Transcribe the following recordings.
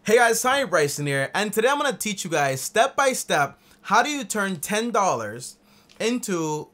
Hey guys, TommyBryson here, and today I'm going to teach you guys step by step how do you turn $10 into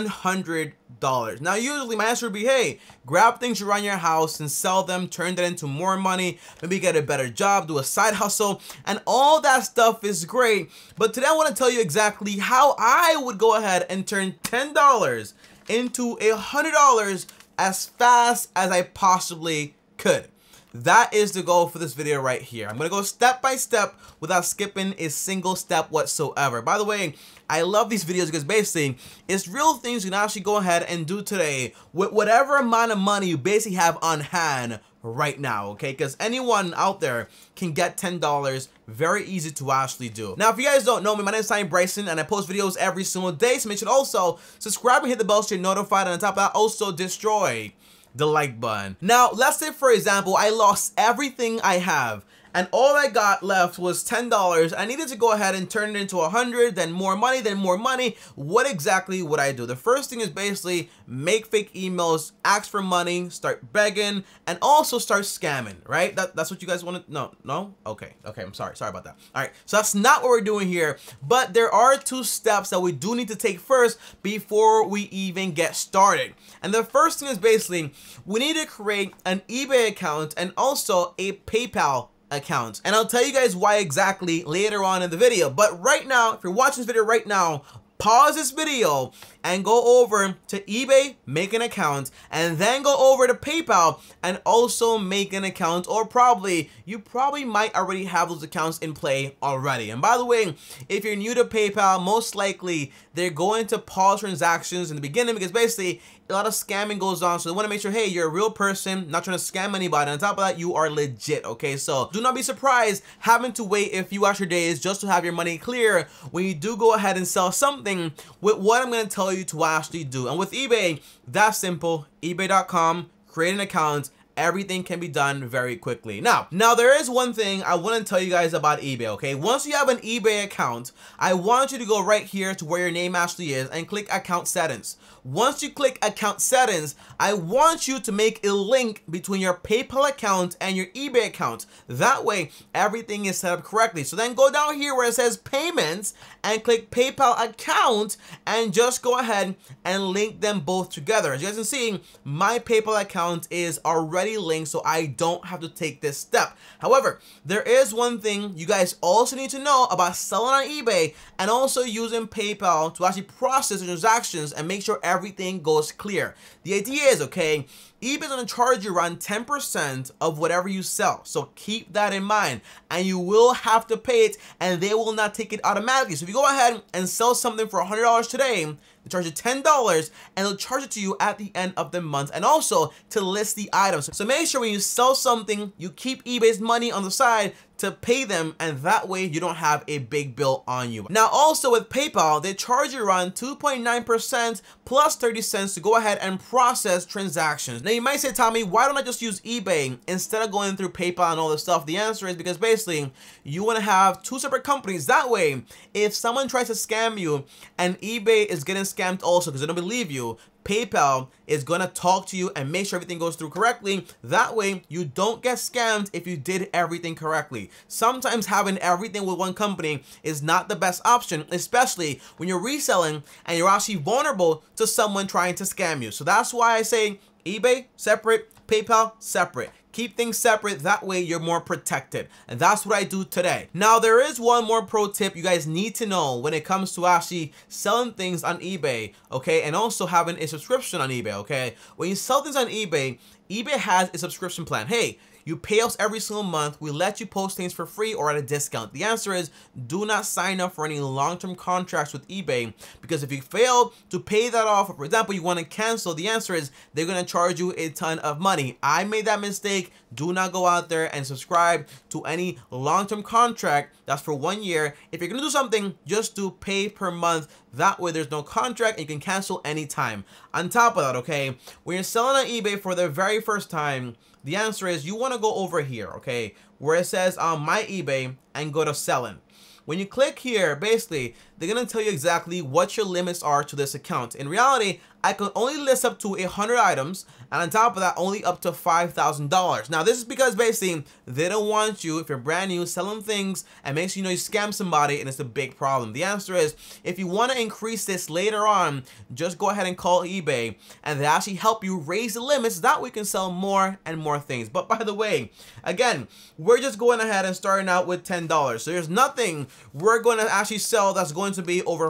$100. Now usually my answer would be, hey, grab things around your house and sell them, turn that into more money, maybe get a better job, do a side hustle, and all that stuff is great. But today I want to tell you exactly how I would go ahead and turn $10 into $100 as fast as I possibly could. That is the goal for this video right here. I'm going to go step by step without skipping a single step whatsoever. By the way, I love these videos because basically it's real things you can actually go ahead and do today with whatever amount of money you basically have on hand right now, okay? Because anyone out there can get $10 very easy to actually do. Now, if you guys don't know me, my name is TommyBryson and I post videos every single day, so make sure to also subscribe and hit the bell so you're notified, and on top of that, also destroy the like button. Now, let's say for example, I lost everything I have and all I got left was $10. I needed to go ahead and turn it into 100, then more money, then more money. What exactly would I do? The first thing is basically make fake emails, ask for money, start begging, and also start scamming, right? That's what you guys want to, no? Okay, I'm sorry about that. All right, so that's not what we're doing here, but there are two steps that we do need to take first before we even get started. And the first thing is basically, we need to create an eBay account and also a PayPal account, and I'll tell you guys why exactly later on in the video. But right now, if you're watching this video right now, pause this video and go over to eBay, make an account, and then go over to PayPal and also make an account, or you probably might already have those accounts in play already. And by the way, if you're new to PayPal, most likely they're going to pause transactions in the beginning because basically a lot of scamming goes on, so they want to make sure, hey, you're a real person, not trying to scam anybody. On top of that, you are legit, okay? So do not be surprised having to wait a few extra days just to have your money clear when you do go ahead and sell something with what I'm going to tell you to actually do. And with eBay, that's simple. ebay.com, create an account. Everything can be done very quickly. Now there is one thing I want to tell you guys about eBay, okay? Once you have an eBay account, I want you to go right here to where your name actually is and click account settings. Once you click account settings, I want you to make a link between your PayPal account and your eBay account. That way, everything is set up correctly. So then go down here where it says payments and click PayPal account and just go ahead and link them both together. As you guys can see, my PayPal account is already linked, so I don't have to take this step. However, there is one thing you guys also need to know about selling on eBay and also using PayPal to actually process the transactions and make sure everything goes clear. The idea is, okay, eBay's gonna charge you around 10% of whatever you sell. So keep that in mind, and you will have to pay it, and they will not take it automatically. So if you go ahead and sell something for $100 today, they charge you $10 and they'll charge it to you at the end of the month, and also to list the items. So make sure when you sell something, you keep eBay's money on the side to pay them, and that way you don't have a big bill on you. Now also with PayPal, they charge you around 2.9% plus 30 cents to go ahead and process transactions. Now you might say, Tommy, why don't I just use eBay instead of going through PayPal and all this stuff? The answer is because basically you want to have two separate companies. That way, if someone tries to scam you and eBay is getting scammed also because they don't believe you, PayPal is going to talk to you and make sure everything goes through correctly. That way, you don't get scammed if you did everything correctly. Sometimes having everything with one company is not the best option, especially when you're reselling and you're actually vulnerable to someone trying to scam you. So that's why I say eBay separate, PayPal separate. Keep things separate, that way you're more protected. And that's what I do today. Now there is one more pro tip you guys need to know when it comes to actually selling things on eBay, okay? And also having a subscription on eBay, okay? When you sell things on eBay, eBay has a subscription plan. Hey, you pay us every single month, we let you post things for free or at a discount. The answer is do not sign up for any long-term contracts with eBay, because if you fail to pay that off, or for example, you want to cancel, the answer is they're going to charge you a ton of money. I made that mistake. Do not go out there and subscribe to any long-term contract that's for 1 year. If you're going to do something, just do pay per month. That way there's no contract and you can cancel anytime. On top of that, okay, when you're selling on eBay for the very first time, the answer is you want to go over here, okay, where it says my eBay and go to selling. When you click here, basically, they're going to tell you exactly what your limits are to this account. In reality, I can only list up to 100 items, and on top of that, only up to $5,000. Now, this is because basically they don't want you, if you're brand new, selling things and make sure you know you scam somebody, and it's a big problem. The answer is, if you want to increase this later on, just go ahead and call eBay, and they actually help you raise the limits. That way you can sell more and more things. But by the way, again, we're just going ahead and starting out with $10. So there's nothing we're going to actually sell that's going to be over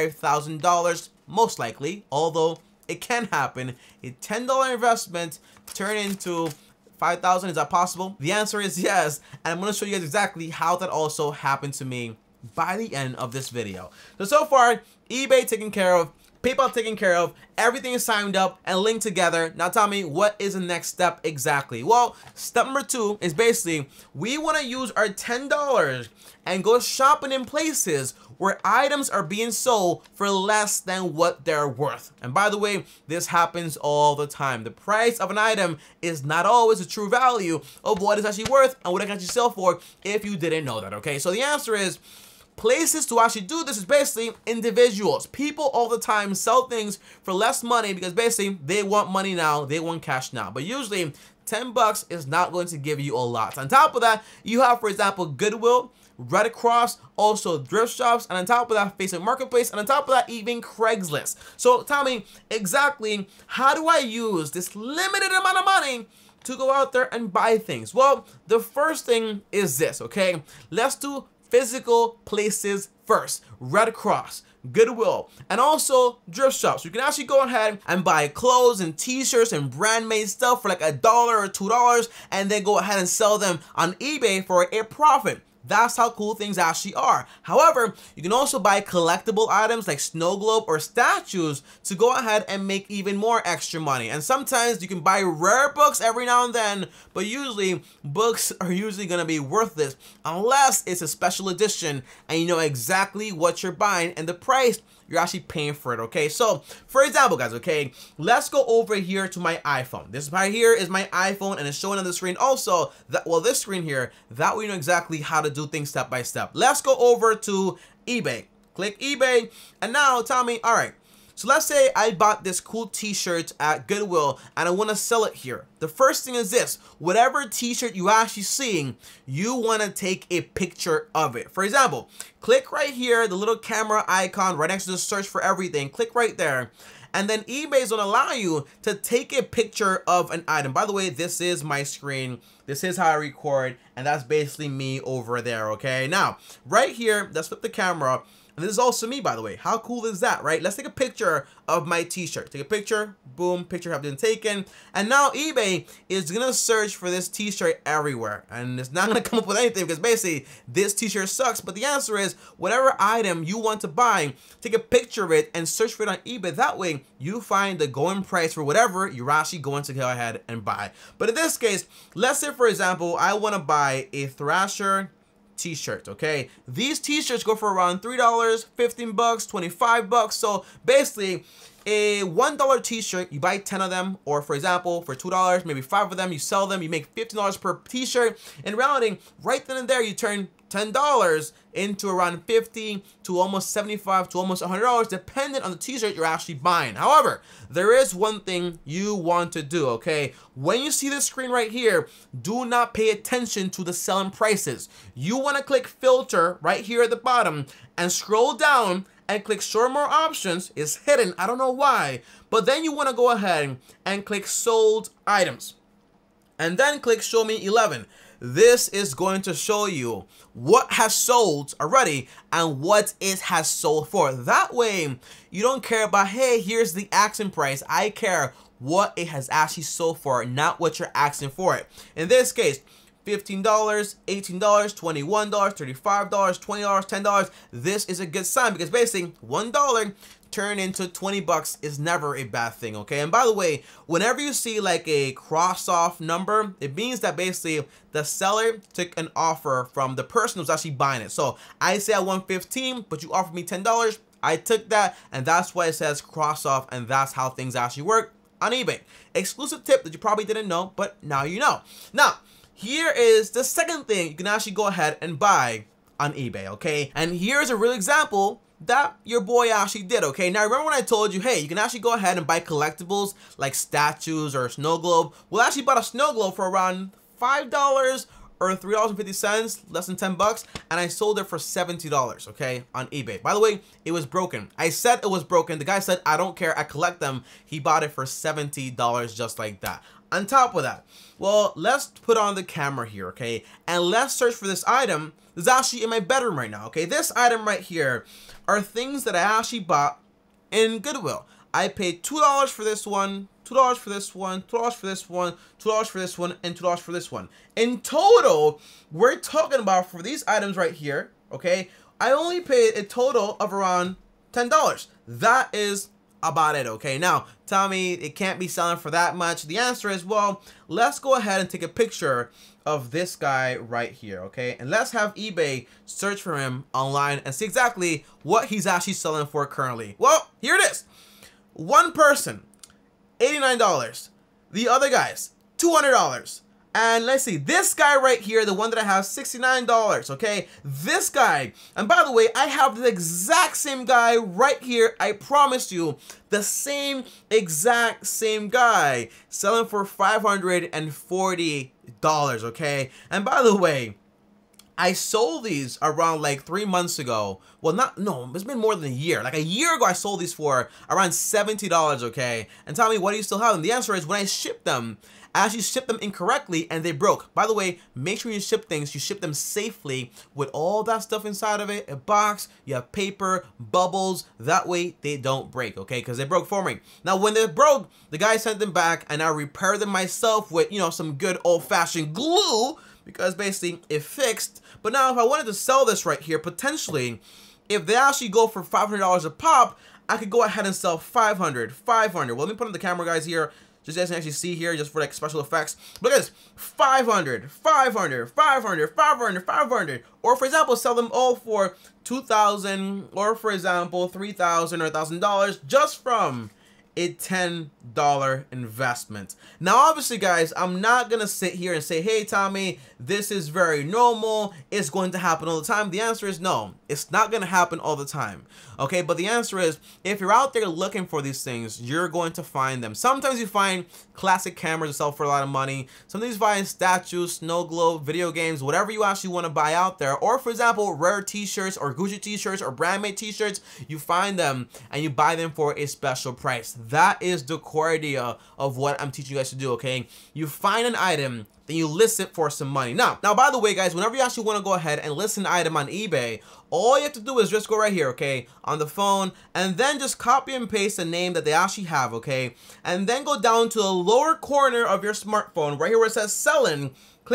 $5,000, most likely, although it can happen. A $10 investment turn into 5,000. Is that possible? The answer is yes, and I'm going to show you guys exactly how that also happened to me by the end of this video. So far, eBay taken care of, PayPal taken care of, everything is signed up and linked together. Now tell me, what is the next step exactly? Well, step number 2 is basically we want to use our $10 and go shopping in places where items are being sold for less than what they're worth. And by the way, this happens all the time. The price of an item is not always the true value of what it's actually worth and what it can actually sell for, if you didn't know that, okay? So the answer is, places to actually do this is basically individuals. People all the time sell things for less money because basically they want money now, they want cash now. But usually 10 bucks is not going to give you a lot. On top of that, you have, for example, Goodwill, Red Cross, also thrift shops, and on top of that, Facebook Marketplace, and on top of that, even Craigslist. So tell me exactly, how do I use this limited amount of money to go out there and buy things? Well, the first thing is this, okay? Let's do physical places first. Red Cross, Goodwill, and also thrift shops. You can actually go ahead and buy clothes and t-shirts and brand made stuff for like $1 or $2, and then go ahead and sell them on eBay for a profit. That's how cool things actually are. However, you can also buy collectible items like snow globe or statues to go ahead and make even more extra money. And sometimes you can buy rare books every now and then, but usually books are usually going to be worthless unless it's a special edition and you know exactly what you're buying and the price you're actually paying for it, okay? So, for example, guys, okay, let's go over here to my iPhone. This right here is my iPhone, and it's showing on the screen also, that, well, this screen here, that we know exactly how to do things step by step. Let's go over to eBay. Click eBay, and now tell me, all right, so let's say I bought this cool t-shirt at Goodwill and I want to sell it here. The first thing is this: whatever t-shirt you actually seeing, you want to take a picture of it. For example, click right here, the little camera icon right next to the search for everything. Click right there. And then eBay is going to allow you to take a picture of an item. By the way, this is my screen. This is how I record. And that's basically me over there, okay? Now, right here, let's flip the camera. And this is also me, by the way. How cool is that, right? Let's take a picture of my t-shirt. Take a picture, boom, picture have been taken. And now eBay is gonna search for this t-shirt everywhere. And it's not gonna come up with anything because basically this t-shirt sucks. But the answer is, whatever item you want to buy, take a picture of it and search for it on eBay. That way you find the going price for whatever you're actually going to go ahead and buy. But in this case, let's say, for example, I wanna buy a Thrasher t-shirt, okay? These t-shirts go for around $3, 15 bucks, 25 bucks. So basically, a $1 t-shirt, you buy 10 of them, or for example, for $2, maybe 5 of them, you sell them, you make $15 per t-shirt. And rounding, right then and there, you turn $10 into around $50 to almost $75 to almost $100, depending on the t-shirt you're actually buying. However, there is one thing you want to do, okay? When you see this screen right here, do not pay attention to the selling prices. You want to click filter right here at the bottom and scroll down and click show more options. It's hidden, I don't know why, but then you want to go ahead and click sold items and then click show me 11. This is going to show you what has sold already and what it has sold for. That way you don't care about, hey, here's the asking price. I care what it has actually sold for, not what you're asking for it. In this case, $15, $18, $21, $35, $20, $10. This is a good sign because basically $1 turn into 20 bucks is never a bad thing, okay? And by the way, whenever you see like a cross off number, it means that basically the seller took an offer from the person who's actually buying it. So I say I want 15, but you offered me $10. I took that, and that's why it says cross off, and that's how things actually work on eBay. Exclusive tip that you probably didn't know, but now you know. Now, here is the second thing you can actually go ahead and buy on eBay, okay? And here's a real example that your boy actually did, okay? Now, remember when I told you, hey, you can actually go ahead and buy collectibles like statues or a snow globe? Well, I actually bought a snow globe for around $5 or $3.50, less than 10 bucks, and I sold it for $70, okay, on eBay. By the way, it was broken. I said it was broken. The guy said, I don't care, I collect them. He bought it for $70 just like that. On top of that, well, let's put on the camera here, okay, and let's search for this item. It's actually in my bedroom right now, okay? This item right here are things that I actually bought in Goodwill. I paid $2 for this one, $2 for this one, $2 for this one, $2 for this one, and $2 for this one. In total, we're talking about, for these items right here, okay, I only paid a total of around $10. That is about it, okay? Now, Tommy, it can't be selling for that much. The answer is, well, let's go ahead and take a picture of this guy right here, okay? And let's have eBay search for him online and see exactly what he's actually selling for currently. Well, here it is. One person, $89. The other guys, $200. And let's see, this guy right here, the one that I have, $69, okay? This guy, and by the way, I have the exact same guy right here. I promise you, the same exact same guy, selling for $540, okay? And by the way, I sold these around like 3 months ago. Well, no, it's been more than a year. Like a year ago, I sold these for around $70, okay? And tell me, why do you still have them? The answer is, when I shipped them, I actually shipped them incorrectly and they broke. By the way, make sure you ship things, you ship them safely with all that stuff inside of it, a box, you have paper, bubbles, that way they don't break, okay? Because they broke for me. Now, when they broke, the guy sent them back and I repaired them myself with, you know, some good old-fashioned glue, because basically it fixed. But now if I wanted to sell this right here, potentially, if they actually go for $500 a pop, I could go ahead and sell 500. Well, let me put on the camera, guys, here, just so you can actually see here, just for like special effects. Look at this, 500, 500, 500, 500, 500. Or for example, sell them all for $2,000, or for example, $3,000 or $1,000 just from a $10 investment. Now, obviously, guys, I'm not gonna sit here and say, hey, Tommy, this is very normal, it's going to happen all the time. The answer is no, it's not gonna happen all the time, okay? But the answer is, if you're out there looking for these things, you're going to find them. Sometimes you find classic cameras that sell for a lot of money. Sometimes you find statues, snow globe, video games, whatever you actually want to buy out there. Or for example, rare t-shirts or Gucci t-shirts or brand made t-shirts, you find them and you buy them for a special price. That is the core idea of what I'm teaching you guys to do, okay? You find an item, then you list it for some money. Now, by the way, guys, whenever you actually want to go ahead and list an item on eBay, all you have to do is just go right here, okay, on the phone, and then just copy and paste the name that they actually have, okay? And then go down to the lower corner of your smartphone, right here where it says selling,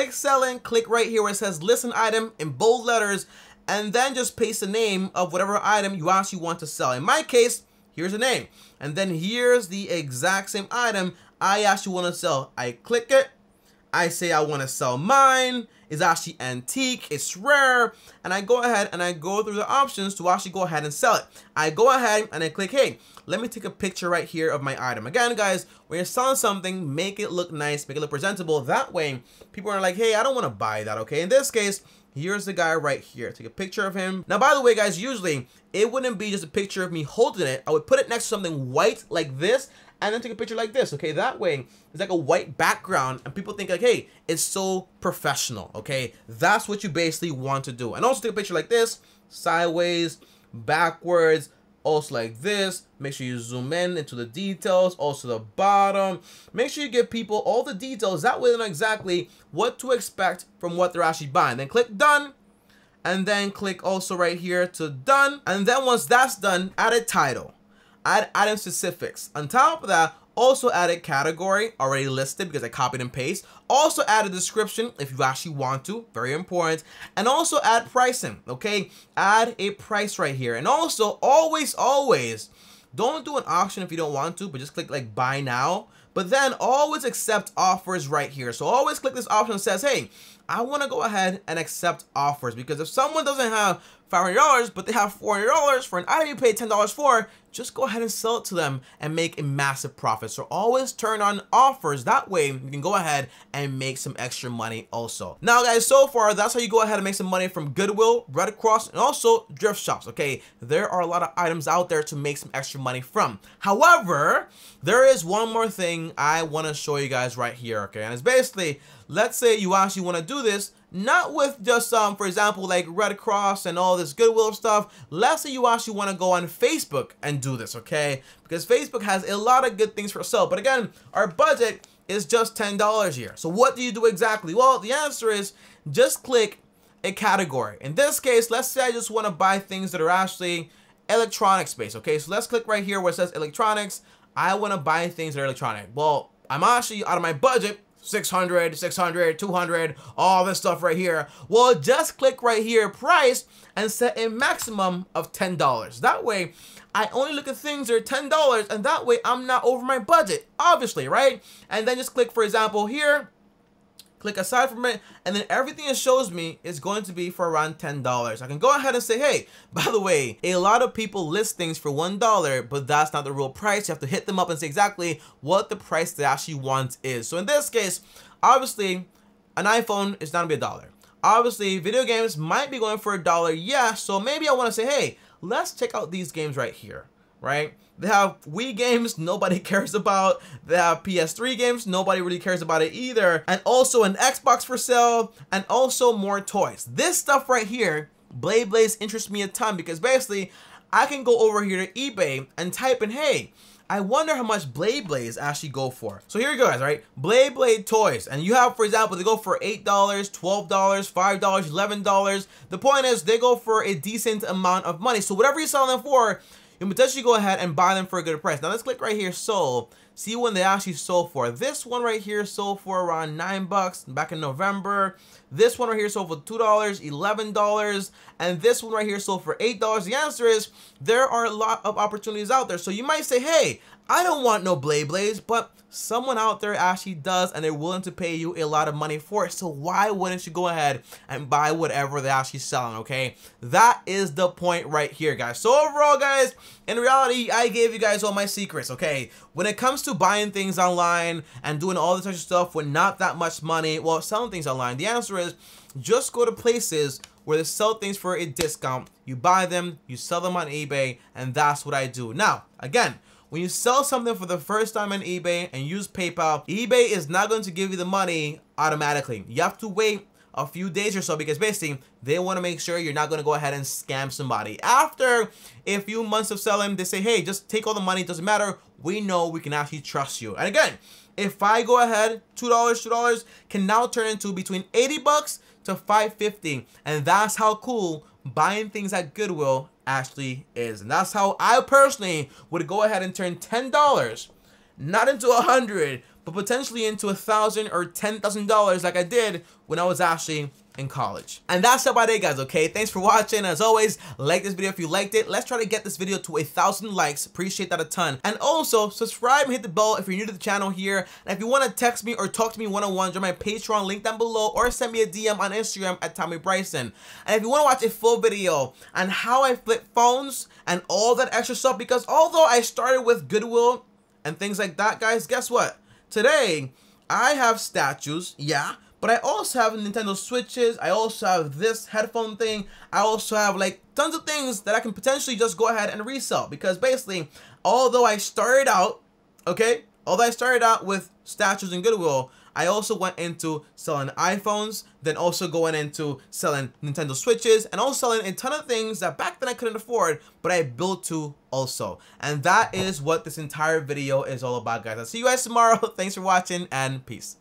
click right here where it says list an item in bold letters, and then just paste the name of whatever item you actually want to sell. In my case, here's the name, and then here's the exact same item I actually want to sell. I click it, I say I want to sell mine. It's actually antique, it's rare, and I go ahead and I go through the options to actually go ahead and sell it. I go ahead and I click, hey, let me take a picture right here of my item. Again, guys, when you're selling something, make it look nice, make it look presentable. That way, people are like, hey, I don't want to buy that, okay? In this case, here's the guy right here. Take a picture of him. Now, by the way, guys, usually it wouldn't be just a picture of me holding it. I would put it next to something white like this, and then take a picture like this, okay? That way, it's like a white background, and people think like, hey, it's so professional, okay? That's what you basically want to do. And also take a picture like this, sideways, backwards, also like this. Make sure you zoom in into the details, also the bottom. Make sure you give people all the details. That way they know exactly what to expect from what they're actually buying. Then click done, and then click also right here to done. And then once that's done, add a title. Add item specifics. On top of that, also add a category already listed because I copied and paste. Also add a description if you actually want to, very important. And also add pricing, okay? Add a price right here. And also, always, don't do an auction if you don't want to, but just click like buy now. But then always accept offers right here. So always click this option that says, hey, I want to go ahead and accept offers, because if someone doesn't have $500 but they have $400 for an item you paid $10 for, just go ahead and sell it to them and make a massive profit. So always turn on offers. That way you can go ahead and make some extra money also. Now guys, so far that's how you go ahead and make some money from Goodwill, Red Cross, and also thrift shops. Okay, there are a lot of items out there to make some extra money from. However, there is one more thing I want to show you guys right here. Okay, and it's basically, let's say you actually want to do this not with just for example, like Red Cross and all this Goodwill stuff. Let's say you actually want to go on Facebook and do this, okay? Because Facebook has a lot of good things for sale. But again, our budget is just $10 here. So what do you do exactly? Well, the answer is just click a category. In this case, let's say I just want to buy things that are actually electronics based, okay? So let's click right here where it says electronics. I want to buy things that are electronic. Well, I'm actually out of my budget. 600, 600, 200, all this stuff right here. Well, just click right here, price, and set a maximum of $10. That way, I only look at things that are $10, and that way I'm not over my budget, obviously, right? And then just click, for example, here, click aside from it, and then everything it shows me is going to be for around $10. I can go ahead and say, hey, by the way, a lot of people list things for $1, but that's not the real price. You have to hit them up and say exactly what the price they actually want is. So in this case, obviously, an iPhone is not gonna be $1. Obviously, video games might be going for $1, yeah, so maybe I wanna say, hey, let's check out these games right here, right? They have Wii games nobody cares about. They have PS3 games, nobody really cares about it either. And also an Xbox for sale, and also more toys. This stuff right here, Blade Blades, interests me a ton, because basically I can go over here to eBay and type in, hey, I wonder how much Blade Blades actually go for. So here you go, guys, right? Blade toys. And you have, for example, they go for $8, $12, $5, $11. The point is they go for a decent amount of money. So whatever you're selling them for, you can potentially go ahead and buy them for a good price. Now let's click right here, sold. See when they actually sold for. This one right here sold for around $9 back in November. This one right here sold for $2, $11, and this one right here sold for $8. The answer is there are a lot of opportunities out there. So you might say, hey, I don't want no Blade Blades, but someone out there actually does, and they're willing to pay you a lot of money for it. So why wouldn't you go ahead and buy whatever they're actually selling, okay? That is the point right here, guys. So overall, guys, in reality, I gave you guys all my secrets, okay? When it comes to buying things online and doing all this extra stuff with not that much money, well, selling things online, the answer is just go to places where they sell things for a discount. You buy them, you sell them on eBay, and that's what I do. Now, again, when you sell something for the first time on eBay and use PayPal, eBay is not going to give you the money automatically. You have to wait a few days or so, because basically they want to make sure you're not going to go ahead and scam somebody. After a few months of selling, they say, hey, just take all the money, it doesn't matter, we know we can actually trust you. And again, if I go ahead, $2 can now turn into between $80 to $5.50, and that's how cool buying things at Goodwill actually is. And that's how I personally would go ahead and turn $10 not into $100, but potentially into $1,000 or $10,000 like I did when I was actually in college. And that's about it, guys, okay? Thanks for watching. As always, like this video if you liked it. Let's try to get this video to 1,000 likes. Appreciate that a ton. And also, subscribe and hit the bell if you're new to the channel here. And if you want to text me or talk to me one-on-one, join my Patreon link down below, or send me a DM on Instagram at TommyBryson. And if you want to watch a full video on how I flip phones and all that extra stuff, because although I started with Goodwill and things like that, guys, guess what? Today, I have statues, yeah, but I also have Nintendo Switches. I also have this headphone thing. I also have like tons of things that I can potentially just go ahead and resell, because basically, although I started out, okay, although I started out with statues and Goodwill, I also went into selling iPhones, then also going into selling Nintendo Switches, and also selling a ton of things that back then I couldn't afford, but I built to also. And that is what this entire video is all about, guys. I'll see you guys tomorrow. Thanks for watching, and peace.